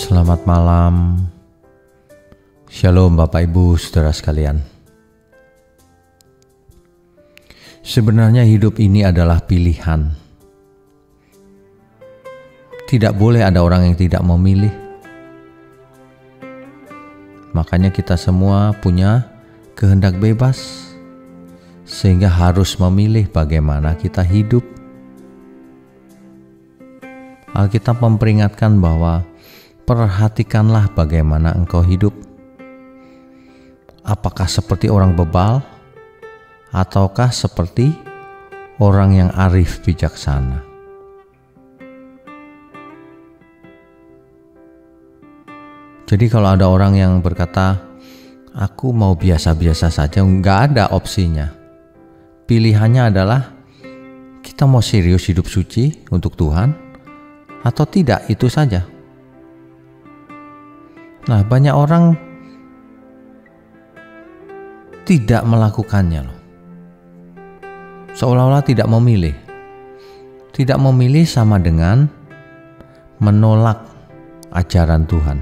Selamat malam. Shalom Bapak Ibu Saudara sekalian. Sebenarnya hidup ini adalah pilihan. Tidak boleh ada orang yang tidak memilih. Makanya kita semua punya kehendak bebas, sehingga harus memilih bagaimana kita hidup. Alkitab memperingatkan bahwa perhatikanlah bagaimana engkau hidup. Apakah seperti orang bebal, ataukah seperti orang yang arif bijaksana? Jadi kalau ada orang yang berkata, aku mau biasa-biasa saja, nggak ada opsinya. Pilihannya adalah kita mau serius hidup suci untuk Tuhan, atau tidak, itu saja. Nah, banyak orang tidak melakukannya loh. Seolah-olah tidak memilih. Tidak memilih sama dengan menolak ajaran Tuhan.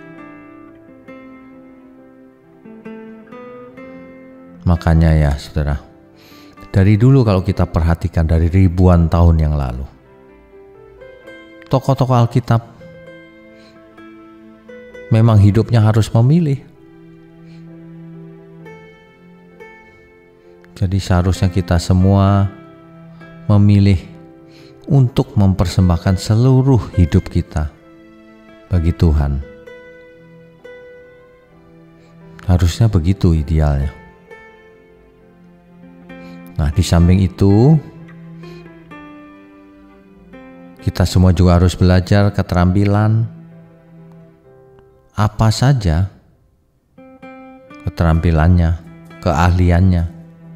Makanya ya saudara, dari dulu kalau kita perhatikan dari ribuan tahun yang lalu, tokoh-tokoh Alkitab memang hidupnya harus memilih. Jadi seharusnya kita semua memilih untuk mempersembahkan seluruh hidup kita bagi Tuhan. Harusnya begitu idealnya. Nah, di samping itu kita semua juga harus belajar keterampilan apa saja, keterampilannya, keahliannya.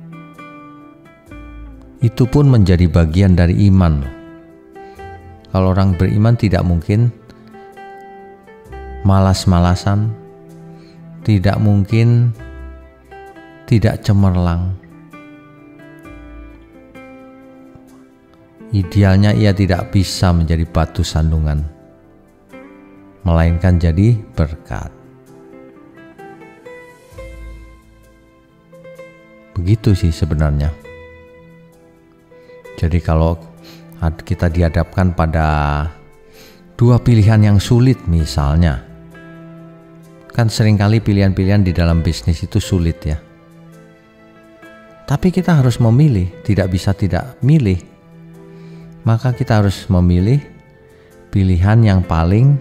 Itu pun menjadi bagian dari iman. Kalau orang beriman tidak mungkin malas-malasan, tidak mungkin tidak cemerlang. Idealnya ia tidak bisa menjadi batu sandungan, melainkan jadi berkat. Begitu sih sebenarnya. Jadi kalau kita dihadapkan pada dua pilihan yang sulit misalnya, kan seringkali pilihan-pilihan di dalam bisnis itu sulit ya. Tapi kita harus memilih, tidak bisa tidak milih. Maka kita harus memilih pilihan yang paling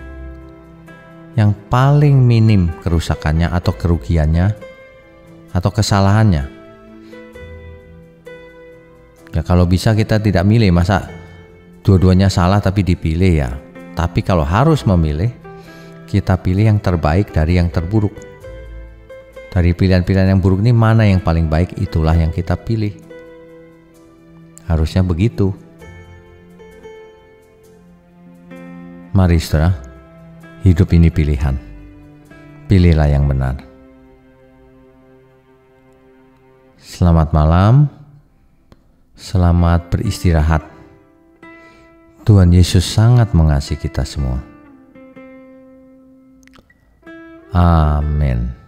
minim kerusakannya atau kerugiannya atau kesalahannya. Ya kalau bisa kita tidak milih, masa dua-duanya salah tapi dipilih ya. Tapi kalau harus memilih, kita pilih yang terbaik dari yang terburuk. Dari pilihan-pilihan yang buruk ini mana yang paling baik, itulah yang kita pilih. Harusnya begitu. Mari saudara, hidup ini pilihan. Pilihlah yang benar. Selamat malam. Selamat beristirahat. Tuhan Yesus sangat mengasihi kita semua. Amin.